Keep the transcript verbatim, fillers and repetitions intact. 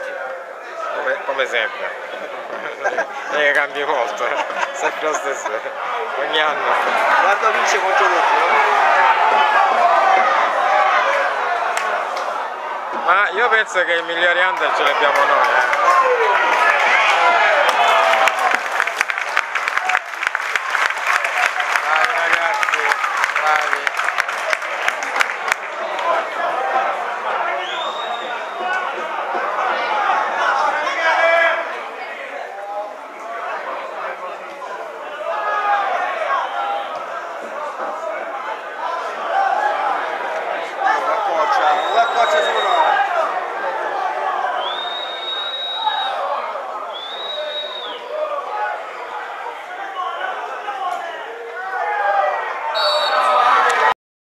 tutti. Come, come sempre. Non è che cambi molto, sempre lo stesso, ogni anno. Quando vince contro tutti, no? Ma io penso che i migliori under ce li abbiamo noi, eh.